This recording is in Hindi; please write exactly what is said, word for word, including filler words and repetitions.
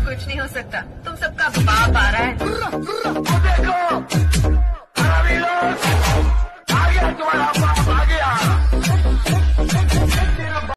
कुछ नहीं हो सकता, तुम सबका बाप आ रहा है।